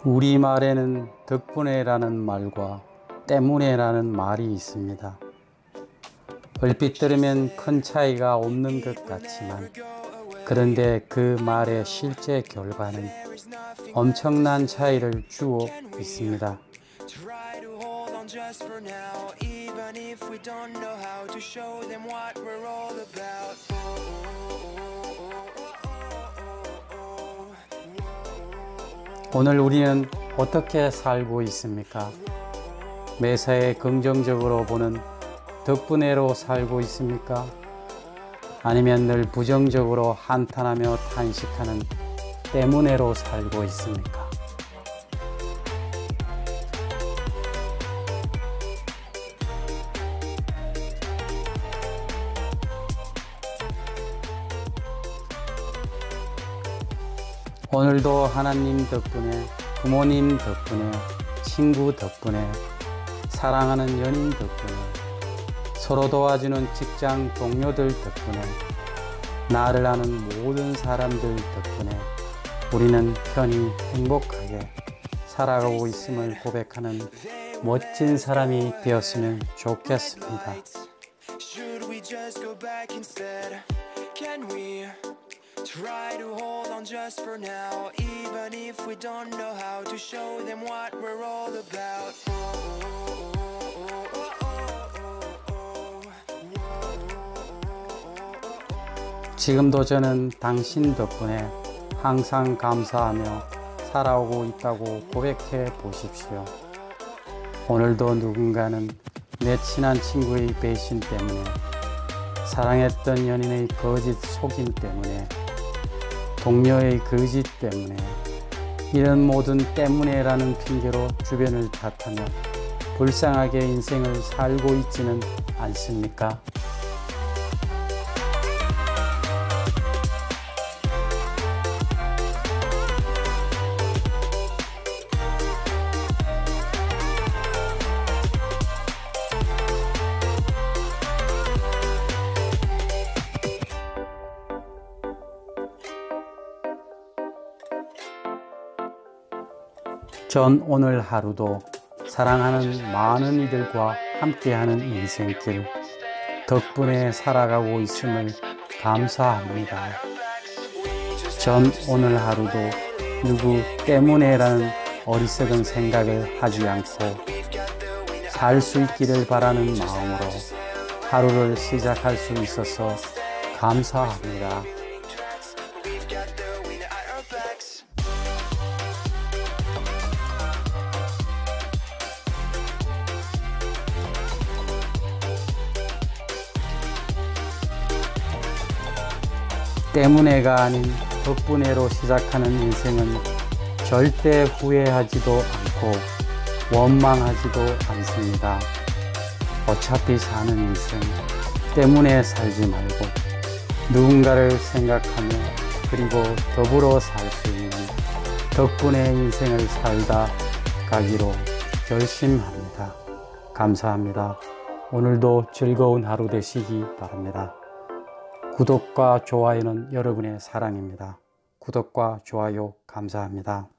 우리말에는 덕분에라는 말과 때문에라는 말이 있습니다. 얼핏 들으면 큰 차이가 없는 것 같지만 그런데 그 말의 실제 결과는 엄청난 차이를 주고 있습니다. 오늘 우리는 어떻게 살고 있습니까? 매사에 긍정적으로 보는 덕분에로 살고 있습니까? 아니면 늘 부정적으로 한탄하며 탄식하는 때문에로 살고 있습니까? 오늘도 하나님 덕분에, 부모님 덕분에, 친구 덕분에, 사랑하는 연인 덕분에, 서로 도와주는 직장 동료들 덕분에, 나를 아는 모든 사람들 덕분에 우리는 편히 행복하게 살아가고 있음을 고백하는 멋진 사람이 되었으면 좋겠습니다. Try to hold on just for now, even if we don't know how to show them what we're all about. 지금도 저는 당신 덕분에 항상 감사하며 살아오고 있다고 고백해 보십시오. 오늘도 누군가는 내 친한 친구의 배신 때문에, 사랑했던 연인의 거짓 속임 때문에, 동료의 거짓 때문에, 이런 모든 때문에라는 핑계로 주변을 탓하며 불쌍하게 인생을 살고 있지는 않습니까? 전 오늘 하루도 사랑하는 많은 이들과 함께하는 인생길 덕분에 살아가고 있음을 감사합니다. 전 오늘 하루도 누구 때문에라는 어리석은 생각을 하지 않고 살 수 있기를 바라는 마음으로 하루를 시작할 수 있어서 감사합니다. 때문에가 아닌 덕분에로 시작하는 인생은 절대 후회하지도 않고 원망하지도 않습니다. 어차피 사는 인생 때문에 살지 말고 누군가를 생각하며 그리고 더불어 살 수 있는 덕분에 인생을 살다 가기로 결심합니다. 감사합니다. 오늘도 즐거운 하루 되시기 바랍니다. 구독과 좋아요는 여러분의 사랑입니다. 구독과 좋아요 감사합니다.